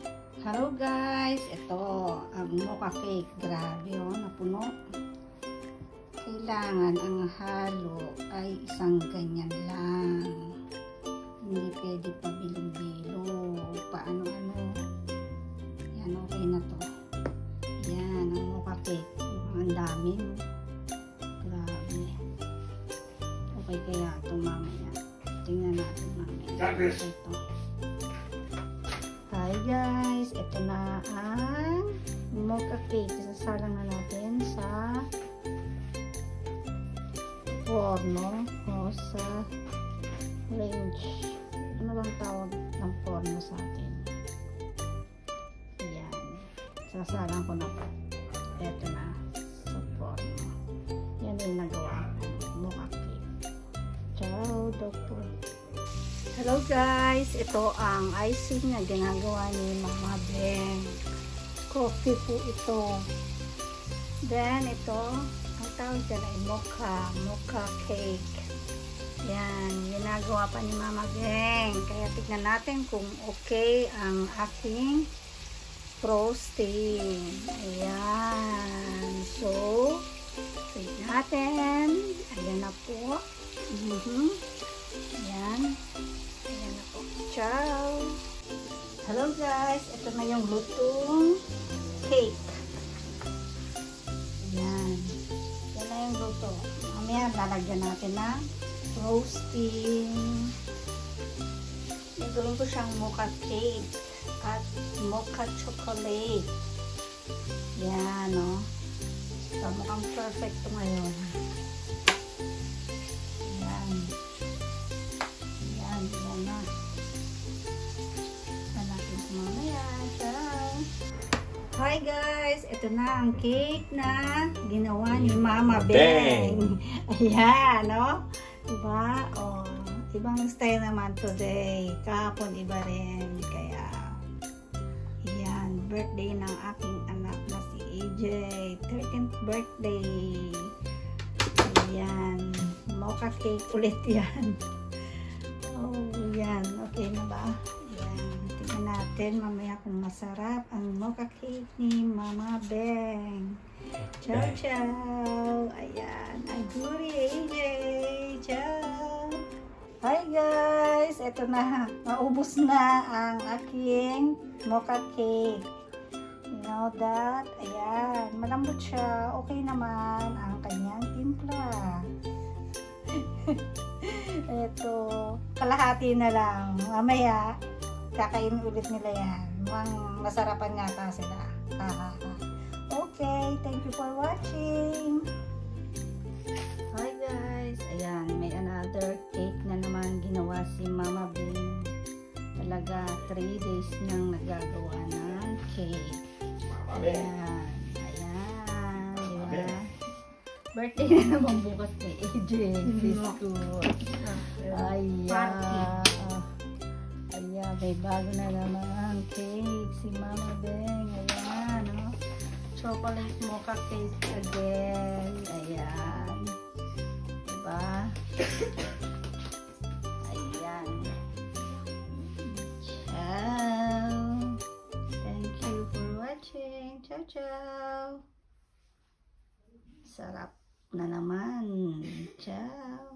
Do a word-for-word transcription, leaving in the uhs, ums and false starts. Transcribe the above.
Hello guys, ito ang mocha cake. Grabe oh, napuno. Kailangan ang halo ay isang ganyan lang. Hindi pwede pa bilo-bilo. Paano-ano. Yan, okay na to. Yan, ang mocha cake. Ang dami. No? Grabe. Okay kaya ito mamaya. Tingnan natin mamaya. Okay ito. Hi guys, ito na ang mocha cake. Sasalang na natin sa forno o sa range. Ano bang tawag ng forno sa atin? Ayan. Sasalang ko na po. Ito na sa forno. Yan yung nagawa ng mocha cake. Ciao, doktor. Hello guys, ito ang icing na ginagawa ni Mama Beng. Coffee po ito. Then ito, ang tawag dyan ay mocha, mocha cake. Yan, ginagawa pa ni Mama Beng. Kaya tignan natin kung okay ang aking frosting. Ayan. So, tignan natin. Ayan na po. Mm-hmm. Ayan. Ayan na po. Ciao! Hello guys! Ito na yung lutong cake. Ayan. Yan na yung luto. Mamaya lalagyan natin ng roasting. Gagawin ko siyang mocha cake at mocha chocolate. Yan, no? So, mukhang perfect ito ngayon. Ayan. Ayan, yan na. Yan natin mamaya. Ciao! Hi guys! Ito na ang cake na ginawa ni Mama Beng. Ayan, no? Diba? O, ibang style naman today. Kahapon iba rin. Kaya, ayan, birthday ng aking anak na si A J. thirteenth birthday. Ayan. Mocha cake ulit yan. Oh, yan. Okay na ba? Ayan. Tingnan natin mamaya kung masarap ang mocha cake ni Mama Beng. Ciao, ciao. Ayan. Aguri, A J. Ciao. Hi guys. Ito na. Maubos na ang aking mocha cake. You know that? Ayan. Malambot siya. Okay naman ang kanyang timpla. Ito. Kalahati na lang. Mamaya, kakainin ulit nila yan. Mukhang masarapan nga sila. Hahaha. Okay, thank you for watching. Hi guys, ayan, may another cake na naman ginawa si Mama Beng. Talaga three days nang nagagawa ng cake. Ayan, ayan, diba? Birthday na naman bukas ni A J. Ayan, ayan, may bago na naman cake si Mama Beng. Ayan, no? Chocolate mocha cake again. Ayan. Diba? Ayan. Ciao. Thank you for watching. Ciao, ciao. Sarap na naman. Ciao.